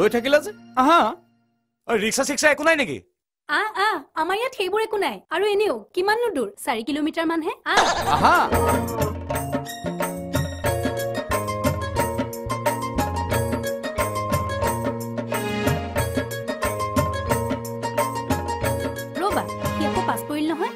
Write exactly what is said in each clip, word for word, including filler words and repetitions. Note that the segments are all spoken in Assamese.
ৰৈ থাকিলা যে আহা ৰিক্সা চিক্সা একো নাই নেকি আ আ আমাৰ ইয়াত সেইবোৰ একো নাই আৰু এনেও কিমাননো দূৰ চাৰি কিলোমিটাৰ মান হে আহা ৰবা কি আকৌ পাছ পৰিল নহয়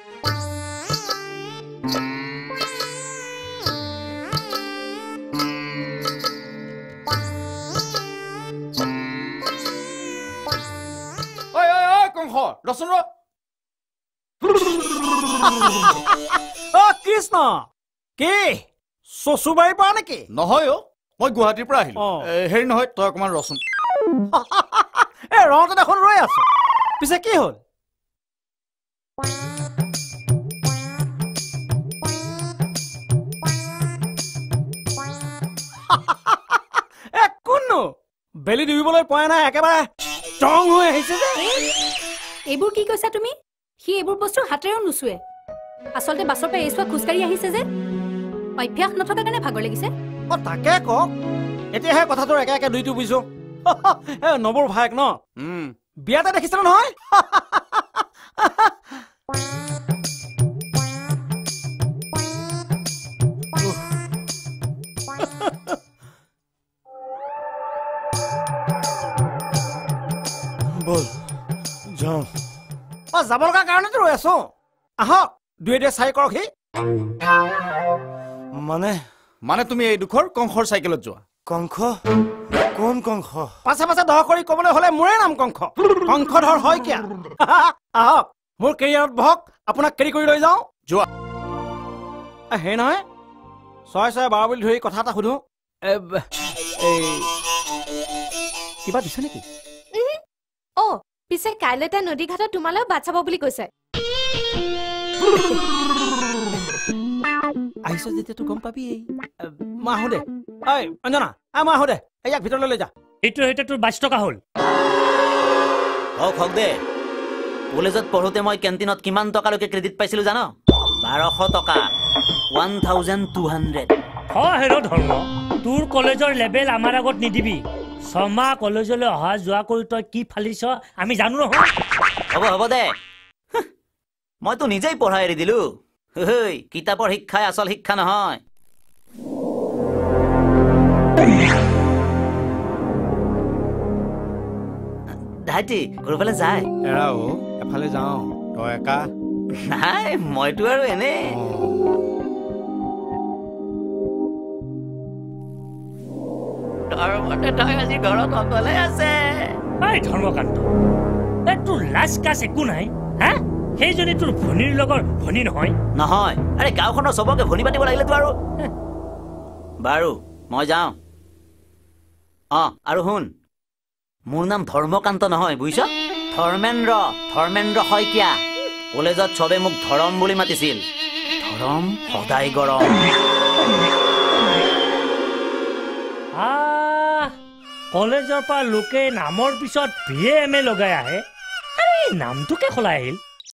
ৰচন অ কৃষ্ণ কি চচুবাৰী পৰা নেকি নহয় অ মই গুৱাহাটীৰ পৰা আহিলো হেৰি নহয় তই অকমান ৰচোন এ ৰওঁতে দেখোন ৰৈ আছো পিছে কি হ'ল এ কোননো বেলি ডুবিবলৈ পোৱা নাই একেবাৰে ষ্ট্ৰং হৈ আহিছে যে এইবোৰ কি কৈছা তুমি সি এইবোৰ বস্তু হাতেৰেও নুচুৱে আচলতে বাছৰ পৰা এইছোৱা খোজকাঢ়ি আহিছে যে অভ্যাস নথকা কাৰণে ভাগৰ লাগিছে অ তাকে কওক এতিয়াহে কথাটোৰ একে একে দুইটো বুজিছো এ নবৰ ভাইক ন বিয়াতে দেখিছিলো নহয় বল যাওঁ অ যাব লগা কাৰণেতো ৰৈ আছো আহক দুই দুই চাই কৰক সি মানে মানে তুমি এই দুখৰ কংসৰ চাইকেলত যোৱা কংস কোন কংস পাছে পাছে দহ কৰি ক'বলৈ হলে মোৰে নাম কংস কংসধৰ হয় কিয়া আহক মোৰ কেৰিয়াৰত বহক আপোনাক কেৰি কৰি লৈ যাওঁ যোৱা হে নহয় ছয় ছয় বাৰ বুলি ধৰি কথা এটা সুধো কিবা দিছে নেকি অ পিছে কাইলৈ তাই নদী ঘাটত তোমালৈ বাট চাব বুলি কৈছে আহিছে যেতিয়া তো গম পাবি মা আহো দে ঐ অঞ্জনা আ মা আহো দে ইয়াক ভিতৰলৈ লৈ যা এইটো সেইটো তোৰ বাইশ টকা হ'ল হওক হওক দে কলেজত পঢ়োতে মই কেণ্টিনত কিমান টকালৈকে ক্ৰেডিট পাইছিলো জানো বাৰশ টকা ওৱান থাউজেণ্ড টু হাণ্ড্ৰেড হয় হেৰ' ধৰ্ম তোৰ কলেজৰ লেবেল আমাৰ আগত নিদিবি ছমাহ কলেজলৈ অহা যোৱা কৰি তই কি ফালিছ আমি জানো নহয় হ'ব হ'ব দে মইতো নিজেই পঢ়া এৰি দিলো কিতাপৰ শিক্ষাই আচল শিক্ষা নহয় ভাইটি কৰবালে যায় এৰা অ এফালে যাওঁ তই একা নাই মইতো আৰু এনে ধৰ্মতে তই আজি ঘৰত অকলে আছে এই ধৰ্মকান্ত এই তোৰ লাজ কাজ একো নাই হা সেইজনী তোৰ ভনীৰ লগৰ ভনী নহয় নহয় আৰে গাঁওখনৰ চবকে ভনী পাতিব লাগিলেতো আৰু বাৰু মই যাওঁ অ আৰু শুন মোৰ নাম ধৰ্মকান্ত নহয় বুজিছ ধৰ্মেন্দ্ৰ ধৰ্মেন্দ্ৰ শইকীয়া কলেজত চবে মোক ধৰম বুলি মাতিছিল ধৰম সদায় গৰম কলেজৰ পৰা লোকে নামৰ পিছত বি এ এম এ লগাই আহে আৰে নামটোকে সলাই আহিল